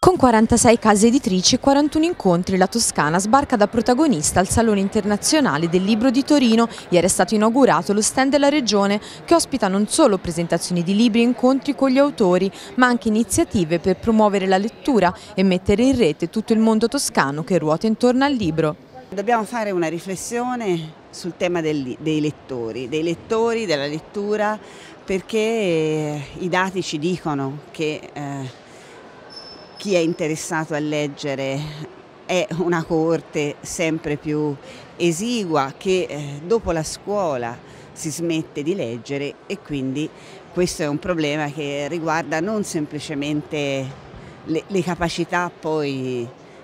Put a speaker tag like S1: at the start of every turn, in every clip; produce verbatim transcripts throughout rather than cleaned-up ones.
S1: Con quarantasei case editrici e quarantuno incontri, la Toscana sbarca da protagonista al Salone Internazionale del Libro di Torino. Ieri è stato inaugurato lo stand della Regione, che ospita non solo presentazioni di libri e incontri con gli autori, ma anche iniziative per promuovere la lettura e mettere in rete tutto il mondo toscano che ruota intorno al libro.
S2: Dobbiamo fare una riflessione sul tema del, dei lettori, dei lettori, della lettura, perché i dati ci dicono che eh, chi è interessato a leggere è una coorte sempre più esigua, che eh, dopo la scuola si smette di leggere, e quindi questo è un problema che riguarda non semplicemente le, le capacità poi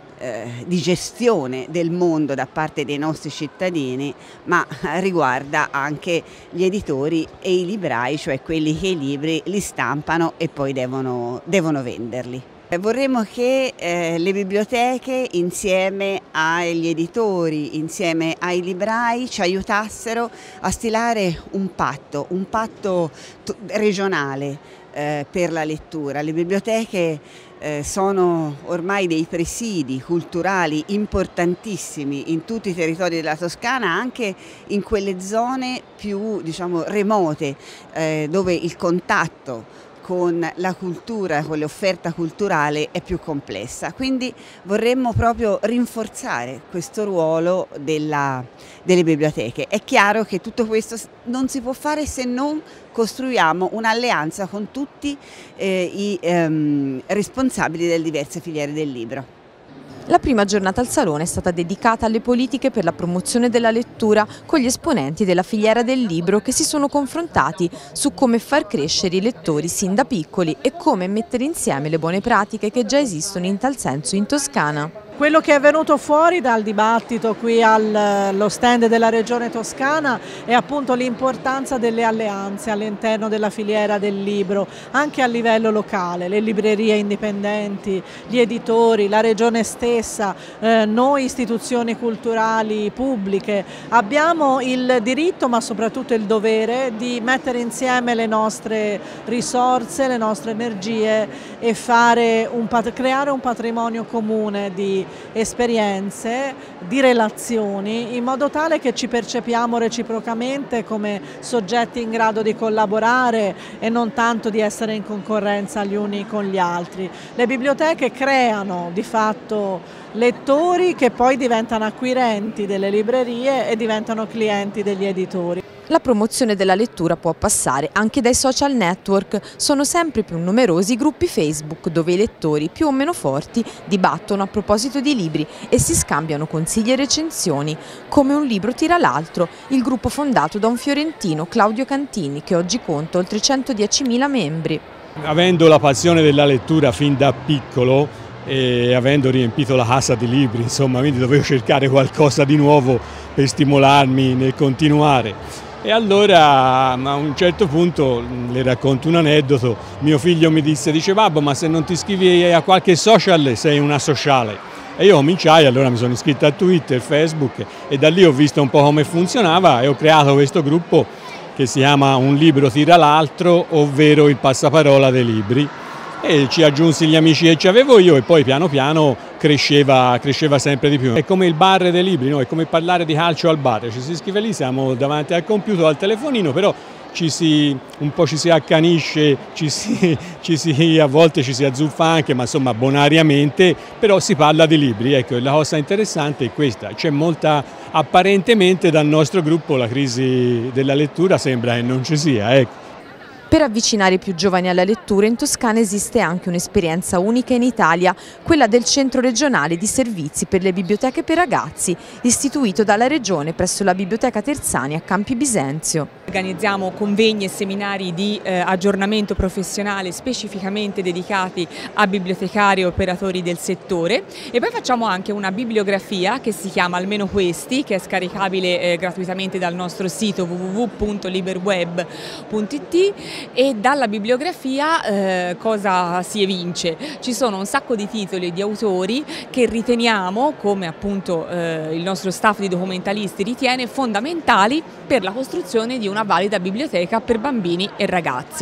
S2: eh, di gestione del mondo da parte dei nostri cittadini, ma riguarda anche gli editori e i librai, cioè quelli che i libri li stampano e poi devono, devono venderli. Vorremmo che eh, le biblioteche, insieme agli editori, insieme ai librai, ci aiutassero a stilare un patto, un patto regionale eh, per la lettura. Le biblioteche eh, sono ormai dei presidi culturali importantissimi in tutti i territori della Toscana, anche in quelle zone più, diciamo, remote, eh, dove il contatto con la cultura, con l'offerta culturale è più complessa. Quindi vorremmo proprio rinforzare questo ruolo della, delle biblioteche. È chiaro che tutto questo non si può fare se non costruiamo un'alleanza con tutti eh, i ehm, responsabili delle diverse filiere del libro.
S1: La prima giornata al Salone è stata dedicata alle politiche per la promozione della lettura con gli esponenti della filiera del libro, che si sono confrontati su come far crescere i lettori sin da piccoli e come mettere insieme le buone pratiche che già esistono in tal senso in Toscana.
S3: Quello che è venuto fuori dal dibattito qui allo stand della Regione Toscana è appunto l'importanza delle alleanze all'interno della filiera del libro, anche a livello locale, le librerie indipendenti, gli editori, la Regione stessa, eh, noi istituzioni culturali pubbliche. Abbiamo il diritto, ma soprattutto il dovere, di mettere insieme le nostre risorse, le nostre energie e fare un, creare un patrimonio comune di esperienze, di relazioni, in modo tale che ci percepiamo reciprocamente come soggetti in grado di collaborare e non tanto di essere in concorrenza gli uni con gli altri. Le biblioteche creano di fatto lettori che poi diventano acquirenti delle librerie e diventano clienti degli editori.
S1: La promozione della lettura può passare anche dai social network. Sono sempre più numerosi i gruppi Facebook dove i lettori più o meno forti dibattono a proposito di libri e si scambiano consigli e recensioni. Come un libro tira l'altro, il gruppo fondato da un fiorentino, Claudio Cantini, che oggi conta oltre centodiecimila membri.
S4: Avendo la passione della lettura fin da piccolo e avendo riempito la casa di libri, insomma, quindi dovevo cercare qualcosa di nuovo per stimolarmi nel continuare. E allora a un certo punto, le racconto un aneddoto, mio figlio mi disse, dice babbo, ma se non ti iscrivi a qualche social sei una sociale. E io cominciai, allora mi sono iscritto a Twitter, Facebook, e da lì ho visto un po' come funzionava e ho creato questo gruppo che si chiama Un libro tira l'altro, ovvero il passaparola dei libri. E ci aggiunsi gli amici che ci avevo io e poi piano piano cresceva, cresceva sempre di più. È come il bar dei libri, no? È come parlare di calcio al bar, ci si scrive lì, siamo davanti al computer o al telefonino, però ci si, un po' ci si accanisce, ci si, ci si, a volte ci si azzuffa anche, ma insomma bonariamente, però si parla di libri. Ecco, la cosa interessante è questa, c'è molta, apparentemente dal nostro gruppo la crisi della lettura sembra che non ci sia, ecco.
S1: Per avvicinare i più giovani alla lettura in Toscana esiste anche un'esperienza unica in Italia, quella del Centro regionale di servizi per le biblioteche per ragazzi, istituito dalla Regione presso la Biblioteca Terzani a Campi Bisenzio.
S5: Organizziamo convegni e seminari di eh, aggiornamento professionale specificamente dedicati a bibliotecari e operatori del settore, e poi facciamo anche una bibliografia che si chiama Almeno Questi, che è scaricabile eh, gratuitamente dal nostro sito w w w punto liberweb punto i t. E dalla bibliografia eh, cosa si evince? Ci sono un sacco di titoli di autori che riteniamo, come appunto eh, il nostro staff di documentalisti ritiene, fondamentali per la costruzione di una valida biblioteca per bambini e ragazzi.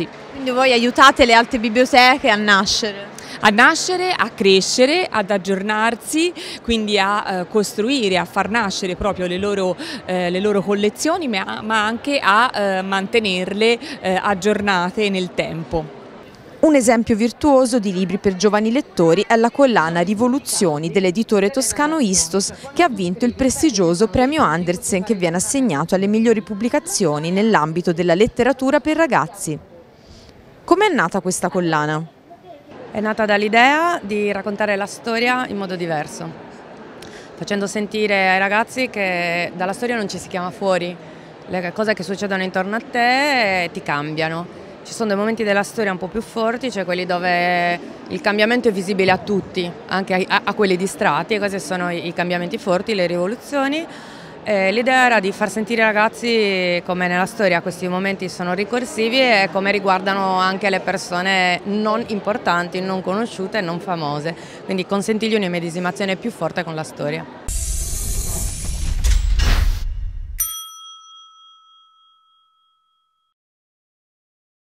S1: Quindi voi aiutate le altre biblioteche a nascere?
S5: A nascere, a crescere, ad aggiornarsi, quindi a eh, costruire, a far nascere proprio le loro, eh, le loro collezioni, ma, ma anche a eh, mantenerle eh, aggiornate nel tempo.
S1: Un esempio virtuoso di libri per giovani lettori è la collana Rivoluzioni dell'editore toscano Istos, che ha vinto il prestigioso premio Andersen, che viene assegnato alle migliori pubblicazioni nell'ambito della letteratura per ragazzi. Com'è nata questa collana?
S6: È nata dall'idea di raccontare la storia in modo diverso, facendo sentire ai ragazzi che dalla storia non ci si chiama fuori, le cose che succedono intorno a te ti cambiano. Ci sono dei momenti della storia un po' più forti, cioè quelli dove il cambiamento è visibile a tutti, anche a, a quelli distratti, e questi sono i, i cambiamenti forti, le rivoluzioni. L'idea era di far sentire ai ragazzi come nella storia questi momenti sono ricorsivi e come riguardano anche le persone non importanti, non conosciute e non famose, quindi consentirgli un'immedesimazione più forte con la storia.